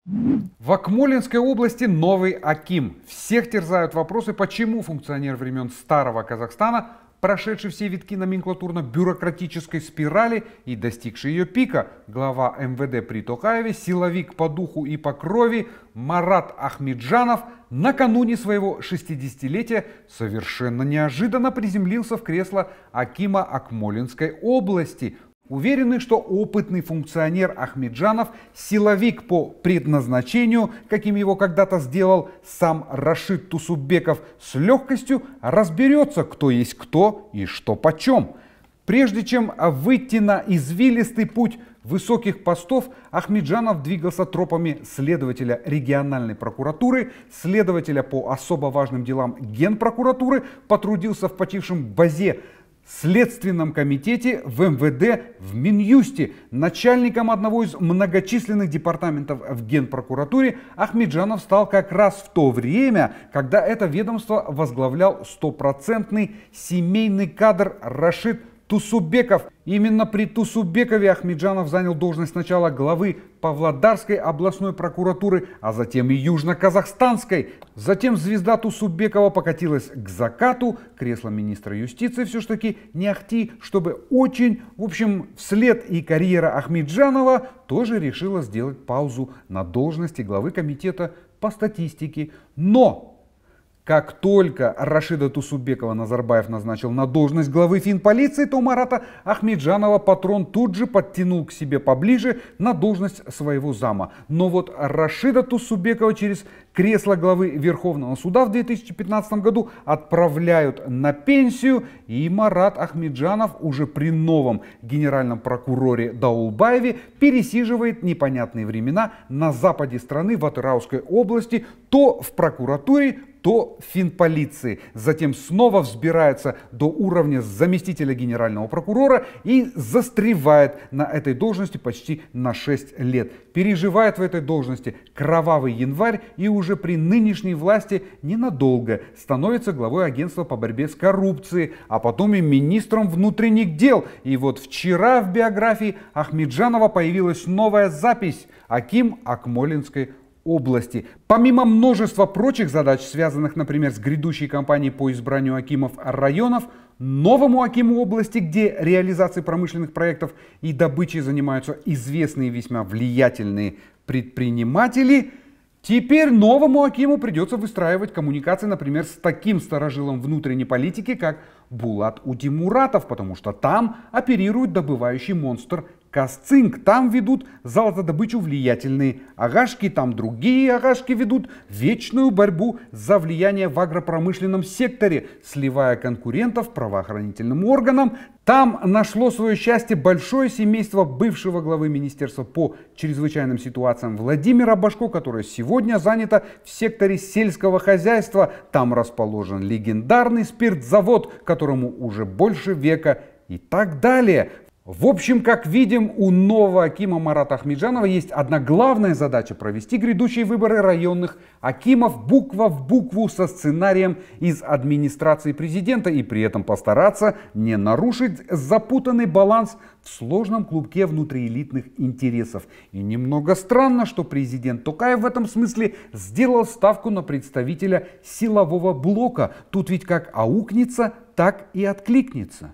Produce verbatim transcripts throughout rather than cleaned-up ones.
В Акмолинской области новый аким. Всех терзают вопросы, почему функционер времен старого Казахстана, прошедший все витки номенклатурно-бюрократической спирали и достигший ее пика, глава эм вэ дэ при Токаеве, силовик по духу и по крови Марат Ахмеджанов, накануне своего шестидесятилетия совершенно неожиданно приземлился в кресло акима Акмолинской области. Уверены, что опытный функционер Ахмеджанов, силовик по предназначению, каким его когда-то сделал сам Рашид Тусуббеков, с легкостью разберется, кто есть кто и что почем. Прежде чем выйти на извилистый путь высоких постов, Ахмеджанов двигался тропами следователя региональной прокуратуры, следователя по особо важным делам Генпрокуратуры, потрудился в почившем БАЗе, Следственном комитете, в эм вэ дэ, в Минюсте. Начальником одного из многочисленных департаментов в Генпрокуратуре Ахмеджанов стал как раз в то время, когда это ведомство возглавлял стопроцентный семейный кадр Рашид Тусуббеков. Именно при Тусуббекове Ахмеджанов занял должность сначала главы Павлодарской областной прокуратуры, а затем и Южно-Казахстанской. Затем звезда Тусуббекова покатилась к закату. Кресло министра юстиции все ж таки не ахти, чтобы очень, в общем, вслед и карьера Ахмеджанова тоже решила сделать паузу на должности главы комитета по статистике. Но как только Рашида Тусуббекова Назарбаев назначил на должность главы финполиции, то Марата Ахмеджанова патрон тут же подтянул к себе поближе на должность своего зама. Но вот Рашида Тусуббекова через кресло главы Верховного суда в две тысячи пятнадцатом году отправляют на пенсию, и Марат Ахмеджанов уже при новом генеральном прокуроре Даулбаеве пересиживает непонятные времена на западе страны, в Атырауской области, то в прокуратуре, то в финполиции. Затем снова взбирается до уровня заместителя генерального прокурора и застревает на этой должности почти на шесть лет. Переживает в этой должности кровавый январь и уже при нынешней власти ненадолго становится главой агентства по борьбе с коррупцией, а потом и министром внутренних дел. И вот вчера в биографии Ахмеджанова появилась новая запись: аким Акмолинской области. Помимо множества прочих задач, связанных, например, с грядущей кампанией по избранию акимов районов, новому акиму области, где реализацией промышленных проектов и добычей занимаются известные весьма влиятельные предприниматели, теперь новому акиму придется выстраивать коммуникации, например, с таким старожилом внутренней политики, как Булат Утимуратов, потому что там оперирует добывающий монстр Казцинк, там ведут золотодобычу влиятельные агашки, там другие агашки ведут вечную борьбу за влияние в агропромышленном секторе, сливая конкурентов правоохранительным органам. Там нашло свое счастье большое семейство бывшего главы Министерства по чрезвычайным ситуациям Владимира Башко, которое сегодня занято в секторе сельского хозяйства. Там расположен легендарный спиртзавод, которому уже больше века, и так далее. В общем, как видим, у нового акима Марата Ахмеджанова есть одна главная задача: провести грядущие выборы районных акимов буква в букву со сценарием из администрации президента и при этом постараться не нарушить запутанный баланс в сложном клубке внутриэлитных интересов. И немного странно, что президент Токаев в этом смысле сделал ставку на представителя силового блока. Тут ведь как аукнется, так и откликнется.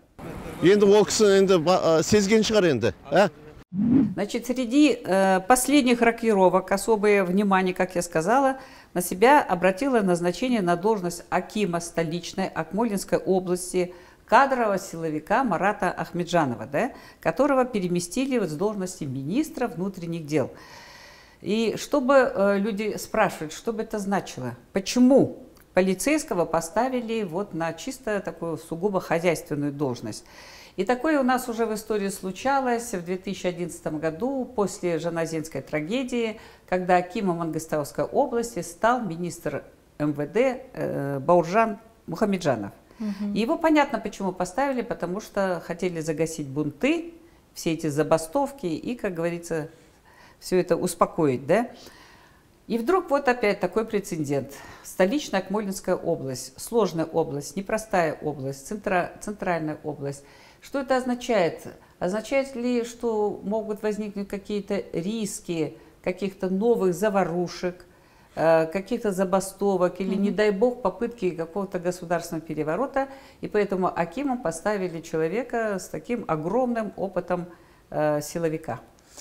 Значит, среди э, последних рокировок особое внимание, как я сказала, на себя обратило назначение на должность акима столичной Акмолинской области кадрового силовика Марата Ахмеджанова, да, которого переместили вот с должности министра внутренних дел. И чтобы э, люди спрашивают, что бы это значило, почему полицейского поставили вот на чисто такую сугубо хозяйственную должность. И такое у нас уже в истории случалось в две тысячи одиннадцатом году, после Жаназинской трагедии, когда акимом Мангыстауской области стал министр эм вэ дэ э, Бауржан Мухамеджанов. Угу. И его понятно, почему поставили, потому что хотели загасить бунты, все эти забастовки и, как говорится, все это успокоить, да? И вдруг вот опять такой прецедент. Столичная Акмолинская область, сложная область, непростая область, центра, центральная область. Что это означает? Означает ли, что могут возникнуть какие-то риски каких-то новых заварушек, каких-то забастовок или, mm-hmm. не дай бог, попытки какого-то государственного переворота. И поэтому акимом поставили человека с таким огромным опытом э, силовика.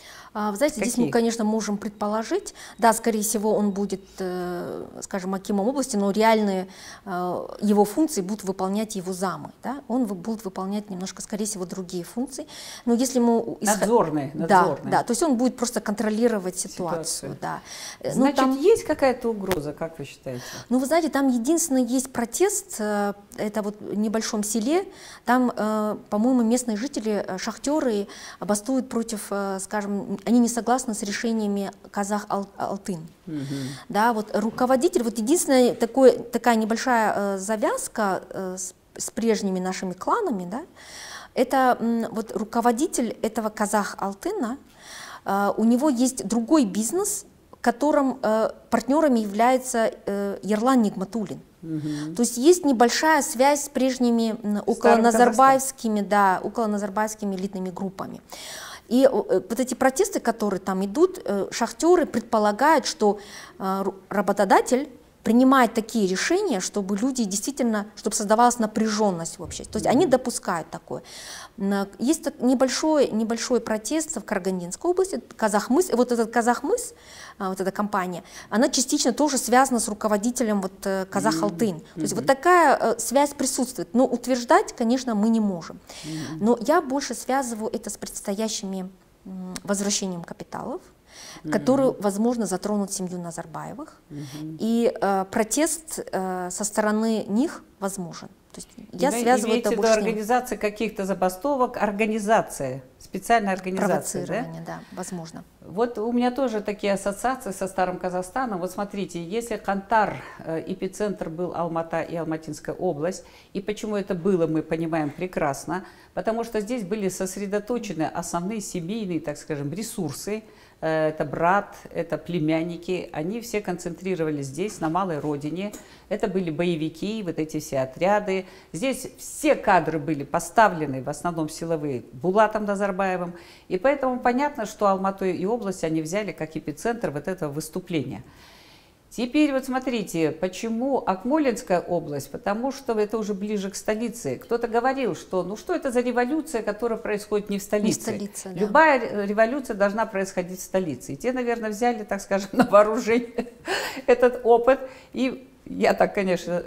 Вы знаете, Какие? Здесь мы, конечно, можем предположить, да, скорее всего, он будет, скажем, акимом области, но реальные его функции будут выполнять его замы, да? Он будет выполнять немножко, скорее всего, другие функции. Но если мы... Надзорные, да, надзорные. Да, то есть он будет просто контролировать ситуацию. ситуацию. Да. Значит, там... есть какая-то угроза, как вы считаете? Ну, вы знаете, там единственное есть протест, это вот в небольшом селе, там, по-моему, местные жители, шахтеры, бастуют против, скажем, они не согласны с решениями Казах-Алтын. Угу. Да, вот руководитель, вот единственная такой, такая небольшая э, завязка э, с, с прежними нашими кланами, да, это м, вот руководитель этого Казах-Алтына, э, у него есть другой бизнес, которым э, партнерами является э, Ерлан Нигматуллин. Угу. То есть есть небольшая связь с прежними околоназарбаевскими, да, околоназарбаевскими элитными группами. И вот эти протесты, которые там идут, шахтеры предполагают, что работодатель принимает такие решения, чтобы люди действительно, чтобы создавалась напряженность в обществе. То есть они допускают такое. Есть небольшой, небольшой протест в Карагандинской области, Казахмыс, вот этот Казахмыс, вот эта компания, она частично тоже связана с руководителем вот Казах-Алтын. Mm-hmm. То есть вот такая связь присутствует, но утверждать, конечно, мы не можем. Mm-hmm. Но я больше связываю это с предстоящими возвращением капиталов, Mm-hmm. которые, возможно, затронут семью Назарбаевых, mm-hmm. и э, протест э, со стороны них возможен. То есть я Вы связываю это больше... организации каких-то забастовок, организация, специальная организация, провоцирование, да? Да, возможно. Вот у меня тоже такие ассоциации со Старым Казахстаном. Вот смотрите, если Кантар, э, эпицентр был Алмата и Алматинская область, и почему это было, мы понимаем прекрасно, потому что здесь были сосредоточены основные семейные, так скажем, ресурсы. Это брат, это племянники, они все концентрировались здесь, на малой родине. Это были боевики, вот эти все отряды. Здесь все кадры были поставлены, в основном силовые, Булатом Назарбаевым. И поэтому понятно, что Алмату и область они взяли как эпицентр вот этого выступления. Теперь вот смотрите, почему Акмолинская область? Потому что это уже ближе к столице. Кто-то говорил, что ну что это за революция, которая происходит не в столице. Не столица, да. Любая революция должна происходить в столице. И те, наверное, взяли, так скажем, на вооружение этот опыт. И я так, конечно,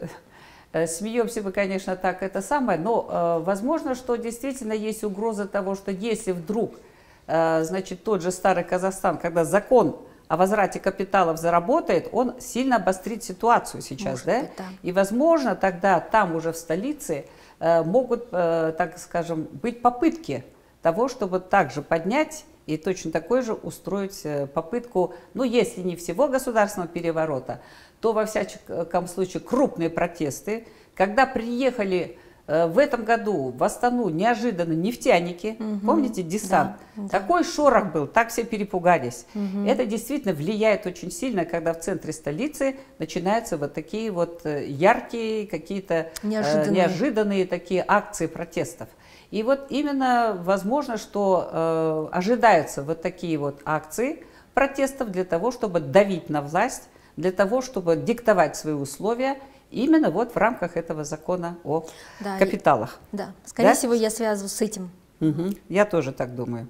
смеемся мы, конечно, так это самое, но возможно, что действительно есть угроза того, что если вдруг, значит, тот же Старый Казахстан, когда закон о возврате капиталов заработает, он сильно обострит ситуацию сейчас, да? Быть, да? И, возможно, тогда там уже в столице э, могут, э, так скажем, быть попытки того, чтобы также поднять и точно такой же устроить э, попытку, ну, если не всего государственного переворота, то, во всяком случае, крупные протесты, когда приехали... В этом году в Астану неожиданно нефтяники, угу. помните, десант, да, такой да. шорох был, так все перепугались. Угу. Это действительно влияет очень сильно, когда в центре столицы начинаются вот такие вот яркие, какие-то неожиданные. неожиданные такие акции протестов. И вот именно возможно, что э, ожидаются вот такие вот акции протестов для того, чтобы давить на власть, для того, чтобы диктовать свои условия, именно вот в рамках этого закона о да, капиталах. И, да, скорее да? всего, я связываю с этим. Угу. Я тоже так думаю.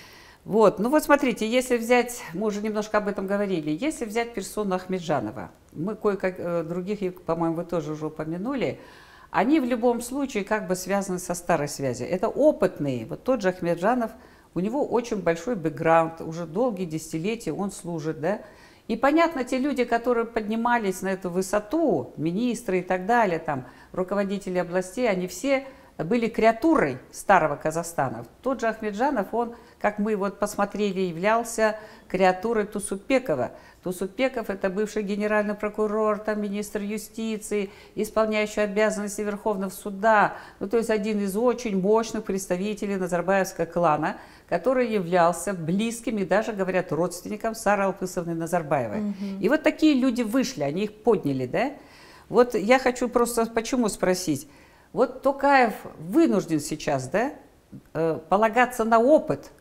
Вот, ну вот смотрите, если взять, мы уже немножко об этом говорили, если взять персону Ахмеджанова, мы кое-как других, по-моему, вы тоже уже упомянули, они в любом случае как бы связаны со старой связью. Это опытные, вот тот же Ахмеджанов, у него очень большой бэкграунд, уже долгие десятилетия он служит, да. И понятно, те люди, которые поднимались на эту высоту, министры и так далее, там, руководители областей, они все были креатурой Старого Казахстана. Тот же Ахмеджанов, он, как мы вот посмотрели, являлся креатурой Тусупбекова. Тусупбеков – это бывший генеральный прокурор, там, министр юстиции, исполняющий обязанности Верховного суда, ну, то есть один из очень мощных представителей Назарбаевского клана, который являлся близким и даже, говорят, родственником Сары Алпысовны Назарбаевой. Mm-hmm. И вот такие люди вышли, они их подняли, да? Вот я хочу просто почему спросить. Вот Токаев вынужден сейчас, да, полагаться на опыт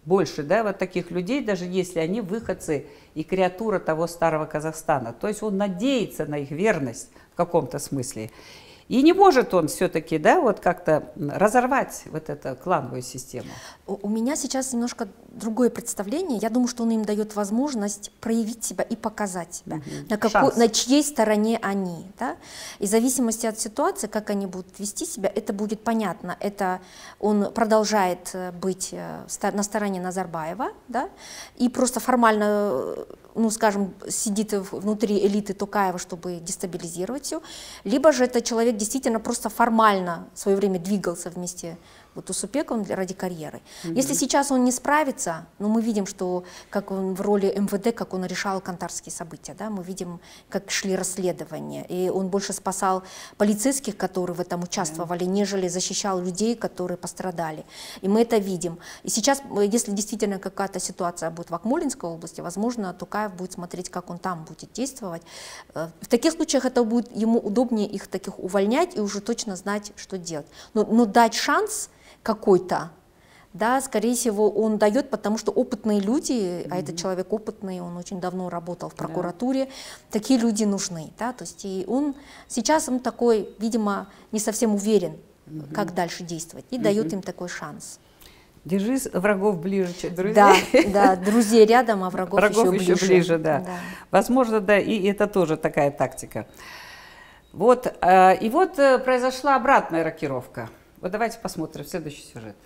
больше, да, вот таких людей, даже если они выходцы и креатура того старого Казахстана. То есть он надеется на их верность в каком-то смысле. И не может он все-таки, да, вот как-то разорвать вот эту клановую систему. У у меня сейчас немножко другое представление. Я думаю, что он им дает возможность проявить себя и показать себя, Мгм. на, какой, Шанс. на чьей стороне они. Да? И в зависимости от ситуации, как они будут вести себя, это будет понятно. Это он продолжает э, быть э, ста- на стороне Назарбаева, да? И просто формально, э, ну, скажем, сидит в- внутри элиты Токаева, чтобы дестабилизировать все. Либо же это человек действительно просто формально в свое время двигался вместе вот Усупековым для- ради карьеры. Если сейчас он не справится, ну, мы видим, что как он в роли эм вэ дэ, как он решал кантарские события, да, мы видим, как шли расследования, и он больше спасал полицейских, которые в этом участвовали, нежели защищал людей, которые пострадали. И мы это видим. И сейчас, э, если действительно какая-то ситуация будет в Акмолинской области, возможно, Токаев будет смотреть, как он там будет действовать. Э, В таких случаях это будет ему удобнее их таких увольнять и уже точно знать, что делать. Но, но дать шанс какой-то, да, скорее всего, он дает, потому что опытные люди, mm-hmm. а этот человек опытный, он очень давно работал в прокуратуре, yeah. такие люди нужны, да, то есть и он сейчас он такой, видимо, не совсем уверен, mm-hmm. как дальше действовать, и mm-hmm. дает им такой шанс. Держи врагов ближе, чем друзей. Да, да, друзей рядом, а врагов, врагов еще, еще ближе. ближе, да. да. Возможно, да, и это тоже такая тактика. Вот, э, и вот э, произошла обратная рокировка. Вот давайте посмотрим следующий сюжет.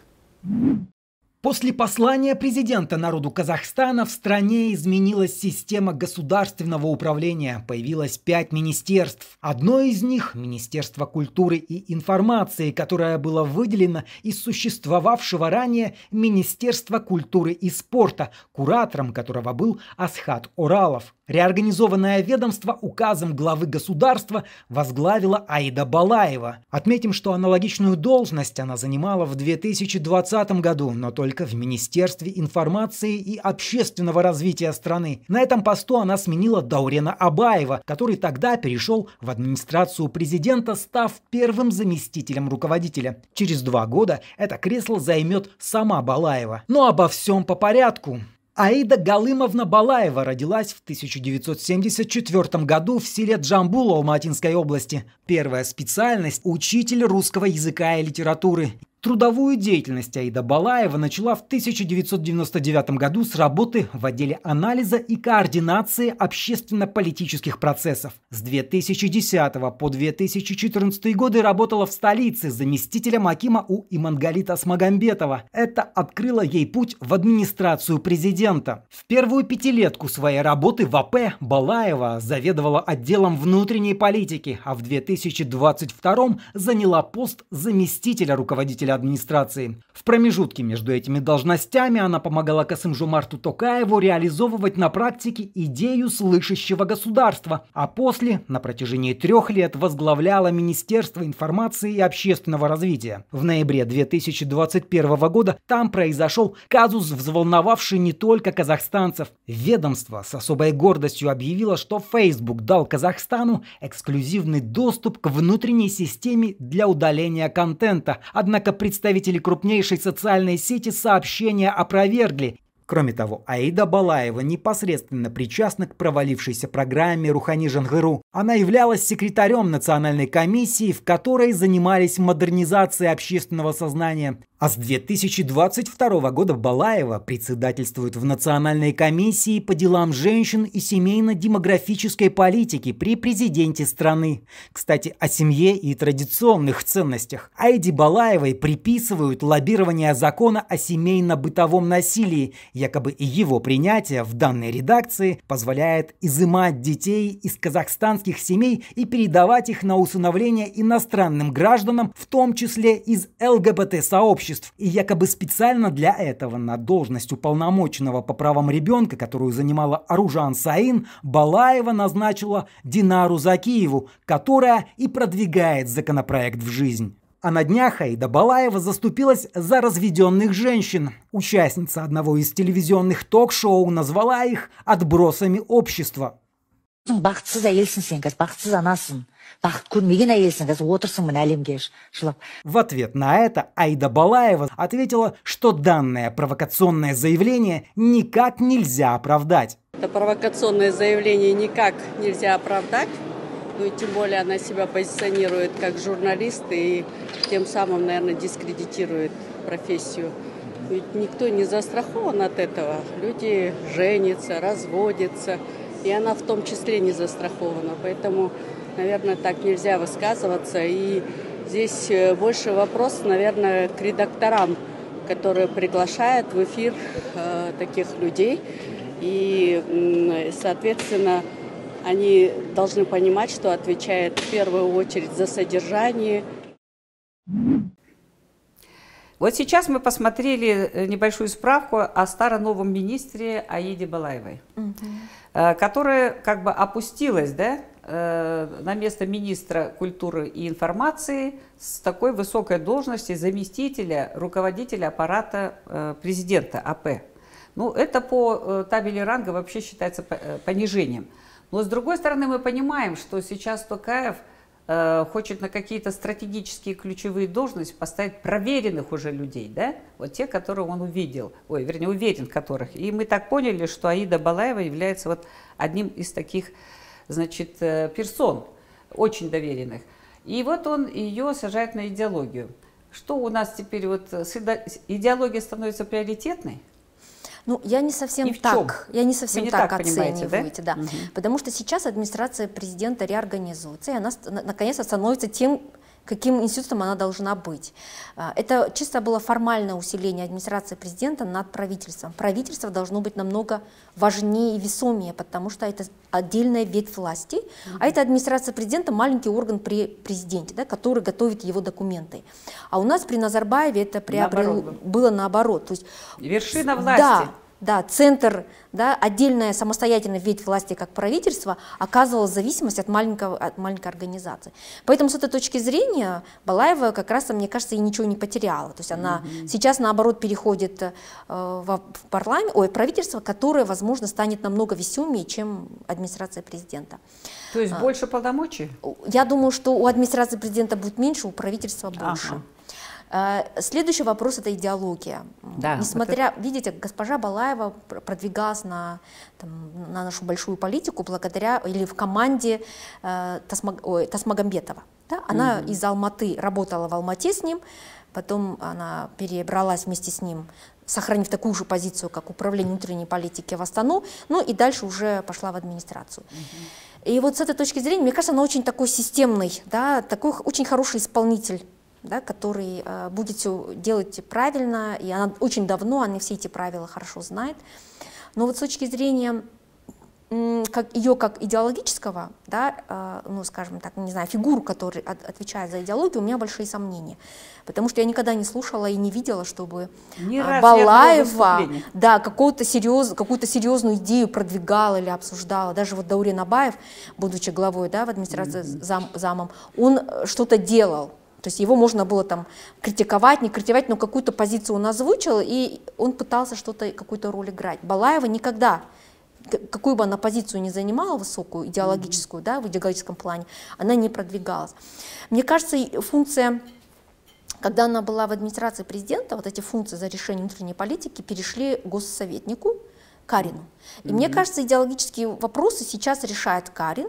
После послания президента народу Казахстана в стране изменилась система государственного управления. Появилось пять министерств. Одно из них – Министерство культуры и информации, которое было выделено из существовавшего ранее Министерства культуры и спорта, куратором которого был Асхат Оралов. Реорганизованное ведомство указом главы государства возглавила Аида Балаева. Отметим, что аналогичную должность она занимала в две тысячи двадцатом году, но только в Министерстве информации и общественного развития страны. На этом посту она сменила Даурена Абаева, который тогда перешел в администрацию президента, став первым заместителем руководителя. Через два года это кресло займет сама Балаева. Но обо всем по порядку. Аида Галымовна Балаева родилась в тысяча девятьсот семьдесят четвёртом году в селе Джамбул Алматинской области. Первая специальность – учитель русского языка и литературы. Трудовую деятельность Аида Балаева начала в тысяча девятьсот девяносто девятом году с работы в отделе анализа и координации общественно-политических процессов. С две тысячи десятого по две тысячи четырнадцатый годы работала в столице заместителем акима у Имангалита Смагамбетова. Это открыло ей путь в администрацию президента. В первую пятилетку своей работы в а пэ Балаева заведовала отделом внутренней политики, а в две тысячи двадцать втором заняла пост заместителя руководителя администрации. В промежутке между этими должностями она помогала Касым-Жомарту Токаеву реализовывать на практике идею слышащего государства, а после на протяжении трех лет возглавляла Министерство информации и общественного развития. В ноябре две тысячи двадцать первого года там произошел казус, взволновавший не только казахстанцев. Ведомство с особой гордостью объявило, что Facebook дал Казахстану эксклюзивный доступ к внутренней системе для удаления контента, однако представители крупнейшей социальной сети сообщения опровергли. Кроме того, Аида Балаева непосредственно причастна к провалившейся программе Рухани Жангыру. Она являлась секретарем национальной комиссии, в которой занимались модернизацией общественного сознания. А с две тысячи двадцать второго года Балаева председательствует в Национальной комиссии по делам женщин и семейно-демографической политики при президенте страны. Кстати, о семье и традиционных ценностях. Аиде Балаевой приписывают лоббирование закона о семейно-бытовом насилии. Якобы его принятие в данной редакции позволяет изымать детей из казахстанских семей и передавать их на усыновление иностранным гражданам, в том числе из эл гэ бэ тэ-сообществ. И якобы специально для этого на должность уполномоченного по правам ребенка, которую занимала Аружан Саин, Балаева назначила Динару Закиеву, которая и продвигает законопроект в жизнь. А на днях Аида Балаева заступилась за разведенных женщин. Участница одного из телевизионных ток-шоу назвала их «отбросами общества». бақытсыз әйелсің сен қазір, бақытсыз анасың, бақыт көрмеген әйелсің қазір, отырсың мына әлемге жылап. В ответ на это Аида Балаева ответила, что данное провокационное заявление никак нельзя оправдать. Это провокационное заявление никак нельзя оправдать, ну и тем более она себя позиционирует как журналист и тем самым, наверное, дискредитирует профессию. Ведь никто не застрахован от этого. Люди женятся, разводятся. И она в том числе не застрахована. Поэтому, наверное, так нельзя высказываться. И здесь больше вопрос, наверное, к редакторам, которые приглашают в эфир э, таких людей. И, э, соответственно, они должны понимать, что отвечают в первую очередь за содержание. Вот сейчас мы посмотрели небольшую справку о старо-новом министре Аиде Балаевой, угу. которая как бы опустилась, да, на место министра культуры и информации с такой высокой должности заместителя руководителя аппарата президента АП. Ну, это по табели ранга вообще считается понижением. Но с другой стороны мы понимаем, что сейчас Токаев хочет на какие-то стратегические ключевые должности поставить проверенных уже людей, да? Вот те, которые он увидел, ой, вернее, уверен в которых. И мы так поняли, что Аида Балаева является вот одним из таких, значит, персон, очень доверенных. И вот он ее сажает на идеологию. Что у нас теперь, вот идеология становится приоритетной? Ну, я не совсем Ни так, я не совсем не так, так оцениваю, да? Да? Угу. Потому что сейчас администрация президента реорганизуется, и она наконец-то становится тем, каким институтом она должна быть. Это чисто было формальное усиление администрации президента над правительством. Правительство должно быть намного важнее и весомее, потому что это отдельная ветвь власти, mm-hmm. а это администрация президента, маленький орган при президенте, да, который готовит его документы. А у нас при Назарбаеве это приобрело, наоборот. было наоборот. То есть, вершина власти. Да, да, центр, да, отдельная самостоятельная ветвь власти как правительство оказывала зависимость от, маленького, от маленькой организации. Поэтому с этой точки зрения Балаева как раз, мне кажется, и ничего не потеряла. То есть она mm-hmm. сейчас, наоборот, переходит э, в, парламент, ой, правительство, которое, возможно, станет намного весомее, чем администрация президента. То есть а, больше полномочий? Я думаю, что у администрации президента будет меньше, у правительства больше. Ага. Следующий вопрос – это идеология. Да, Несмотря, это... видите, госпожа Балаева продвигалась на, там, на нашу большую политику благодаря или в команде э, Тасмаг... Ой, Тасмагамбетова. Да? Она угу. из Алматы работала в Алмате с ним, потом она перебралась вместе с ним, сохранив такую же позицию, как управление внутренней политики в Астану, ну и дальше уже пошла в администрацию. Угу. И вот с этой точки зрения, мне кажется, она очень такой системный, да, такой очень хороший исполнитель. Да, который э, будет все делать правильно, и она очень давно, она все эти правила хорошо знает. Но вот с точки зрения м, как, ее как идеологического, да, э, ну, скажем так, не знаю, фигуру, которая от, отвечает за идеологию, у меня большие сомнения. Потому что я никогда не слушала и не видела, чтобы э, Балаева да, какую-то серьез, какую-то серьезную идею продвигала или обсуждала. Даже вот Даурен Абаев, будучи главой, да, в администрации mm-hmm. зам, замом, он что-то делал. То есть его можно было там критиковать, не критиковать, но какую-то позицию он озвучил, и он пытался что-то, какую-то роль играть. Балаева никогда, какую бы она позицию ни занимала, высокую, идеологическую, mm-hmm. да, в идеологическом плане, она не продвигалась. Мне кажется, функция, когда она была в администрации президента, вот эти функции за решение внутренней политики перешли госсоветнику Карину. И mm-hmm. мне кажется, идеологические вопросы сейчас решает Карин.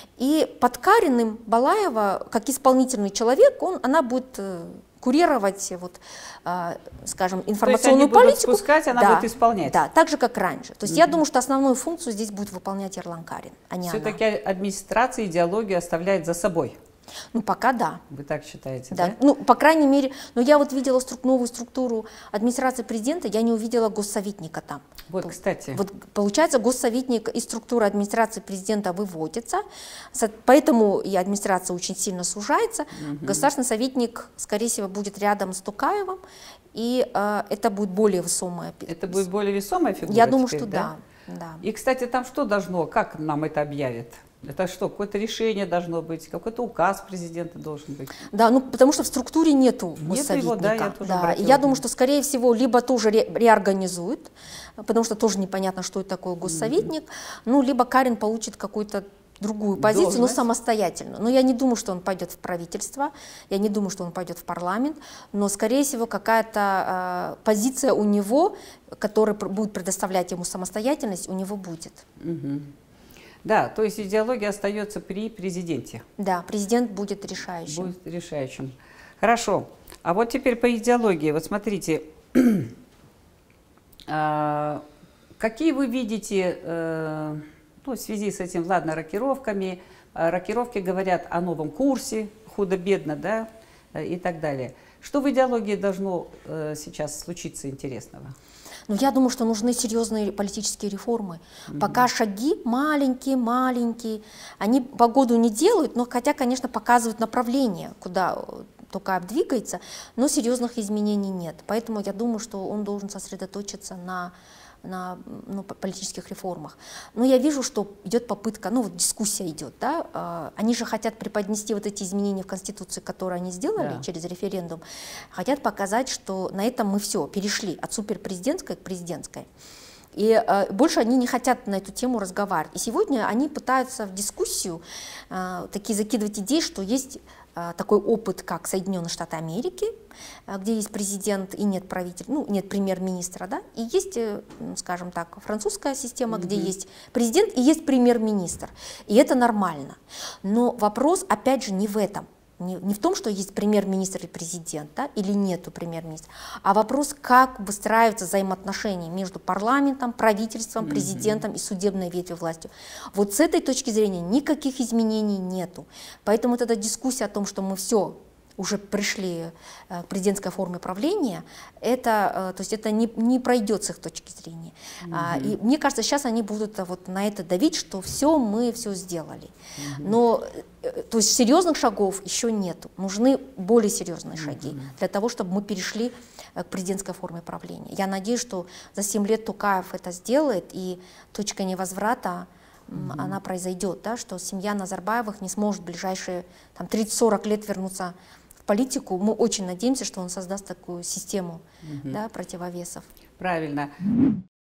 И под Кариным Балаева, как исполнительный человек, он, она будет э, курировать, вот, э, скажем, информационную То есть они политику. Будут спускать, она да, будет исполнять. Да, так же, как раньше. То есть mm-hmm. я думаю, что основную функцию здесь будет выполнять Ерлан Карин, а не она. Все-таки администрация идеологию оставляет за собой. Ну, пока да. Вы так считаете, да? да? Ну, по крайней мере, но я вот видела струк, новую структуру администрации президента, я не увидела госсоветника там. Вот, кстати. Вот, получается, госсоветник из структуры администрации президента выводится, поэтому и администрация очень сильно сужается. Угу. Государственный советник, скорее всего, будет рядом с Токаевым, и э, это будет более весомая фигура. Это будет более весомая фигура? Я думаю, теперь, что да? Да, да. И, кстати, там что должно, как нам это объявят? Это что, какое-то решение должно быть, какой-то указ президента должен быть? Да, ну потому что в структуре нету госсоветника. Нет его, да, я тоже да. И я думаю, что, скорее всего, либо тоже ре реорганизуют, потому что тоже непонятно, что это такое госсоветник, mm-hmm. ну, либо Карин получит какой-то другую позицию, Должность. но самостоятельно. Но я не думаю, что он пойдет в правительство, я не думаю, что он пойдет в парламент, но, скорее всего, какая-то э, позиция у него, которая будет предоставлять ему самостоятельность, у него будет. Угу. Да, то есть идеология остается при президенте. Да, президент будет решающим. Будет решающим. Хорошо. А вот теперь по идеологии. Вот смотрите, какие вы видите, ну, в связи с этим, ладно, рокировками, рокировки говорят о новом курсе, худо-бедно, да, и так далее. Что в идеологии должно сейчас случиться интересного? Но я думаю, что нужны серьезные политические реформы. Mm-hmm. Пока шаги маленькие-маленькие, они погоду не делают, но хотя, конечно, показывают направление, куда Токаев двигается, но серьезных изменений нет. Поэтому я думаю, что он должен сосредоточиться на, на ну, политических реформах. Но я вижу, что идет попытка, ну вот дискуссия идет, да, они же хотят преподнести вот эти изменения в Конституции, которые они сделали да. через референдум, хотят показать, что на этом мы все, перешли от суперпрезидентской к президентской. И э, больше они не хотят на эту тему разговаривать. И сегодня они пытаются в дискуссию э, такие закидывать идеи, что есть э, такой опыт, как Соединенные Штаты Америки, э, где есть президент и нет правителя, ну, нет премьер-министра, да, и есть, э, скажем так, французская система, mm-hmm. где есть президент и есть премьер-министр. И это нормально. Но вопрос, опять же, не в этом. Не, не в том, что есть премьер-министр и президент, да, или нету премьер-министра, а вопрос, как выстраиваются взаимоотношения между парламентом, правительством, президентом mm-hmm. и судебной ветвью власти. Вот с этой точки зрения никаких изменений нету. Поэтому вот эта дискуссия о том, что мы все уже пришли к президентской форме правления, это, то есть это не, не пройдет с их точки зрения. Mm-hmm. И мне кажется, сейчас они будут вот на это давить, что все, мы все сделали. Mm-hmm. Но то есть серьезных шагов еще нету. Нужны более серьезные mm-hmm. шаги для того, чтобы мы перешли к президентской форме правления. Я надеюсь, что за семь лет Токаев это сделает, и точка невозврата mm-hmm. она произойдет, да, что семья Назарбаевых не сможет в ближайшие тридцать-сорок лет вернуться в политику. Мы очень надеемся, что он создаст такую систему mm-hmm. да, противовесов. Правильно.